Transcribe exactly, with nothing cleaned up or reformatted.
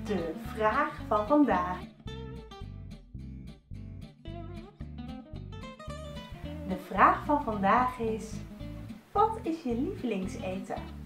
de vraag van vandaag. De vraag van vandaag is: wat is je lievelingseten?